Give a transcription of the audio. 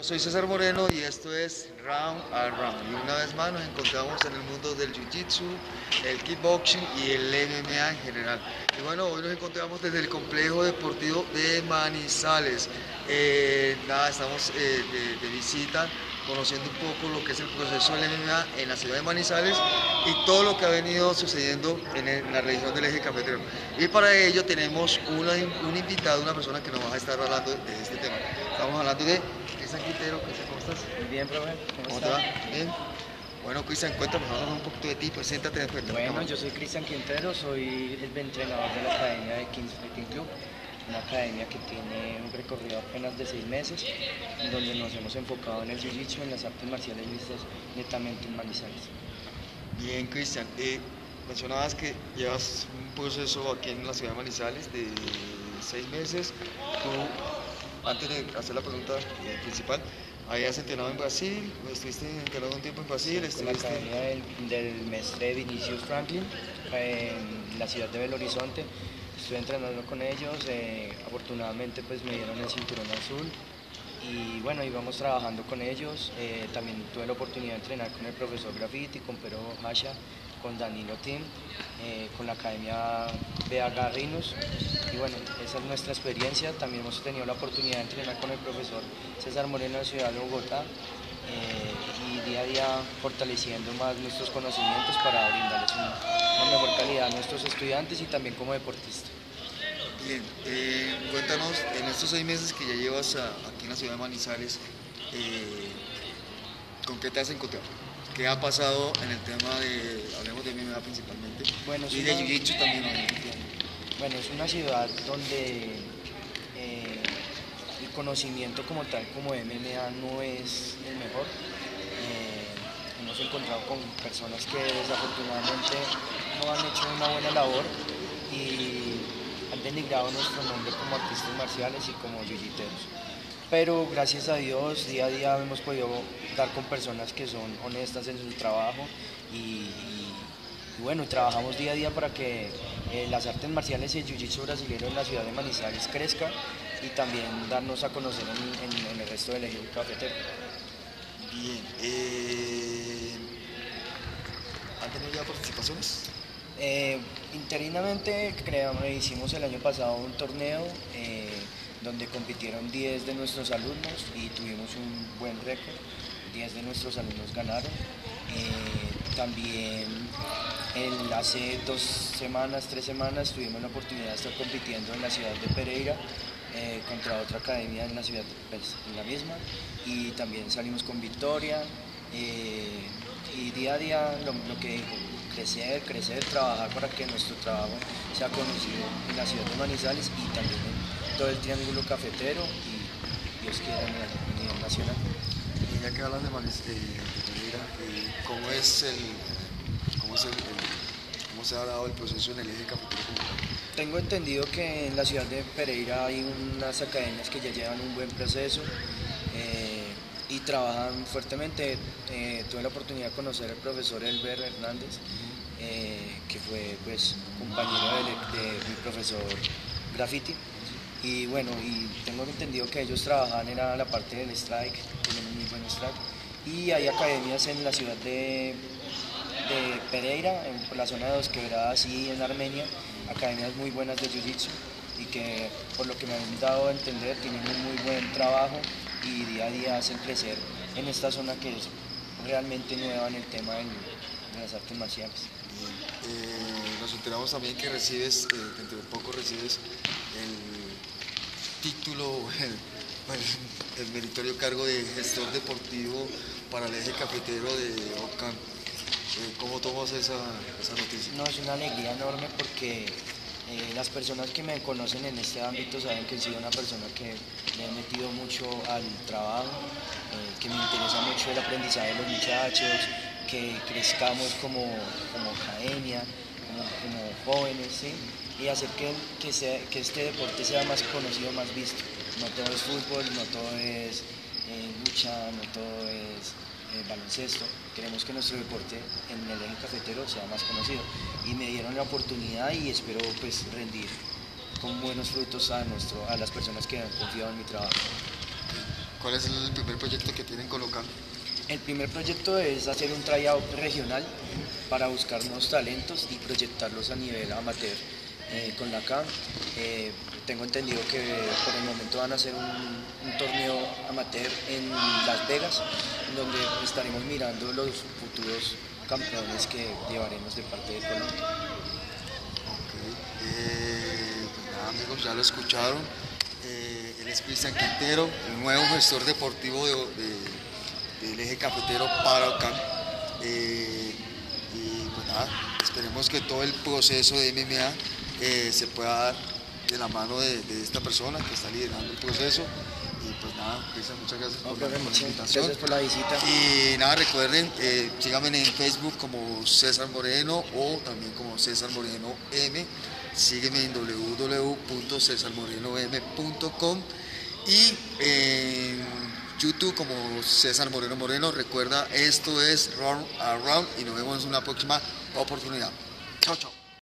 Soy César Moreno y esto es Round a Round. Y una vez más nos encontramos en el mundo del Jiu-Jitsu, el kickboxing y el MMA en general. Y bueno, hoy nos encontramos desde el complejo deportivo de Manizales. Estamos de visita, conociendo un poco lo que es el proceso del MMA en la ciudad de Manizales y todo lo que ha venido sucediendo en la región del eje cafetero. Y para ello tenemos un invitado, una persona que nos va a estar hablando de este tema. Estamos hablando de Cristian Quintero. Cristian, ¿cómo estás? Muy bien, profe, ¿cómo ¿Cómo te está? va? Bien. Bueno, Cristian, cuéntanos, háblanos un poquito de ti, preséntate de frente a la Bueno, cámara. yo soy Cristian Quintero, soy el entrenador de la academia de Kings Fighting Club, una academia que tiene un recorrido apenas de 6 meses, en donde nos hemos enfocado en el jiu-jitsu, en las artes marciales mixtas, netamente en Manizales. Bien, Cristian, mencionabas que llevas un proceso aquí en la ciudad de Manizales de 6 meses. Tú, antes de hacer la pregunta principal, ¿habías entrenado en Brasil? ¿O estuviste entrenando un tiempo en Brasil? Con la academia del mestre Vinicius Franklin, en la ciudad de Belo Horizonte. Estuve entrenando con ellos, afortunadamente pues me dieron el cinturón azul y bueno, íbamos trabajando con ellos. También tuve la oportunidad de entrenar con el profesor Graffiti, con Pero Hasha, con Danilo Team, con la academia Bea Garrinos. Y bueno, esa es nuestra experiencia. También hemos tenido la oportunidad de entrenar con el profesor César Moreno de Ciudad de Bogotá, y día a día fortaleciendo más nuestros conocimientos para brindarles una mejor calidad a nuestros estudiantes y también como deportistas. Bien, cuéntanos, en estos 6 meses que ya llevas aquí en la ciudad de Manizales, ¿con qué te has encontrado? ¿Qué ha pasado en el tema hablemos de MMA principalmente, Bueno, y de Jiu-Jitsu también, obviamente? bueno, es una ciudad donde el conocimiento como tal, como MMA, no es el mejor. Hemos encontrado con personas que desafortunadamente no han hecho una buena labor y han denigrado nuestro nombre como artistas marciales y como jiu-jiteros. Pero gracias a Dios, día a día hemos podido dar con personas que son honestas en su trabajo y bueno, trabajamos día a día para que las artes marciales y el jiu-jitsu brasileño en la ciudad de Manizales crezca y también darnos a conocer en el resto del eje cafetero. Bien, ¿han tenido ya participaciones? Interinamente hicimos el año pasado un torneo donde compitieron 10 de nuestros alumnos y tuvimos un buen récord. 10 de nuestros alumnos ganaron. También hace 2 semanas, 3 semanas tuvimos la oportunidad de estar compitiendo en la ciudad de Pereira contra otra academia en la ciudad, pues, en la misma, y también salimos con victoria. Y día a día lo que digo, crecer, trabajar para que nuestro trabajo sea conocido en la ciudad de Manizales y también en todo el triángulo cafetero y Dios quiera a nivel nacional. Y ya que hablas de Pereira, ¿cómo se ha dado el proceso en el eje cafetero como tal? Tengo entendido que en la ciudad de Pereira hay unas academias que ya llevan un buen proceso y trabajan fuertemente. Tuve la oportunidad de conocer al profesor Elber Hernández, que fue pues compañero de mi profesor Graffiti. Y bueno, y tengo entendido que ellos trabajan en la parte del strike, tienen un muy buen strike. Y hay academias en la ciudad de Pereira, en la zona de Dos Quebradas y en Armenia, academias muy buenas de Jiu-Jitsu y que por lo que me han dado a entender tienen un muy buen trabajo y día a día hacen crecer en esta zona que es realmente nueva en el tema de las artes marciales. Nos enteramos también que recibes, dentro de poco recibes el título, el meritorio cargo de gestor deportivo para el eje cafetero de Ocam. ¿Cómo tomas esa noticia? No, es una alegría enorme porque las personas que me conocen en este ámbito saben que he sido una persona que me he metido mucho al trabajo, que me interesa mucho el aprendizaje de los muchachos, que crezcamos como academia, como jóvenes, ¿sí? Y hacer que este deporte sea más conocido, más visto. No todo es fútbol, no todo es lucha, no todo es baloncesto. Queremos que nuestro deporte en el eje cafetero sea más conocido y me dieron la oportunidad y espero pues rendir con buenos frutos a las personas que han confiado en mi trabajo. ¿Cuál es el primer proyecto que tienen con local? El primer proyecto es hacer un tryout regional para buscar nuevos talentos y proyectarlos a nivel amateur con la CAM. Tengo entendido que por el momento van a hacer un torneo amateur en Las Vegas, donde estaremos mirando los futuros campeones que llevaremos de parte de Colombia. Okay. Pues nada, amigos, ya lo escucharon. Él es Cristian Quintero, el nuevo gestor deportivo del eje cafetero para OCAM. Y pues nada, esperemos que todo el proceso de MMA se pueda dar de la mano de esta persona que está liderando el proceso. Y pues nada, Cristian, muchas gracias por la invitación. Gracias por la visita. Y nada, recuerden, síganme en Facebook como César Moreno o también como César Moreno M. Sígueme en www.cesarmorenoM.com y en YouTube como César Moreno Moreno. Recuerda, esto es Round Around y nos vemos en una próxima oportunidad. Chao, chao.